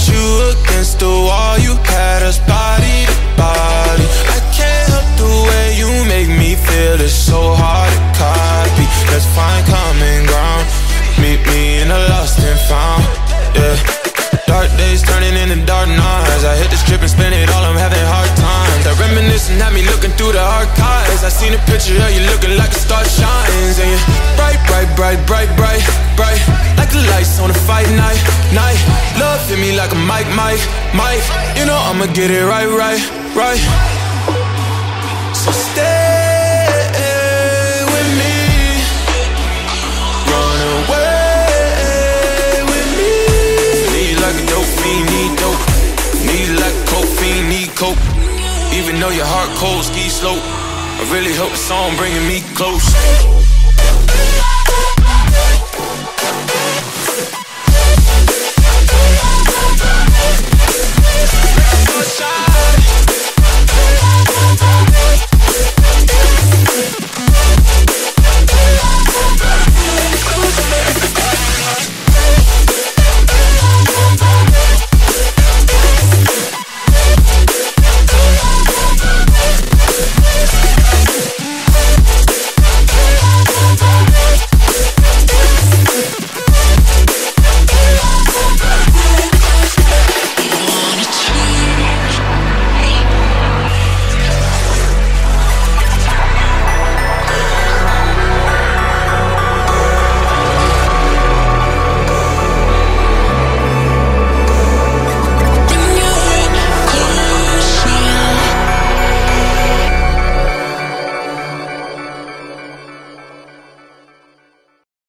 you against the wall, you had us body to body. I can't help the way you make me feel, it's so hard to copy. Let's find common ground, meet me in the lost and found, yeah. Dark days turning into dark nights. I hit the strip and spend it all, I'm having hard times. That reminiscing had me looking through the archives. I seen a picture of you looking like the star shines. And you're bright, bright, bright, bright, bright, bright, like the lights on a fight night, night. Love hit me like a mic, mic, mic. You know I'ma get it right, right, right. So stay with me, run away with me. Need like a dope fiend, need dope. Need like a coke fiend, need coke. Even though your heart cold, ski slope, I really hope the song bringing me close.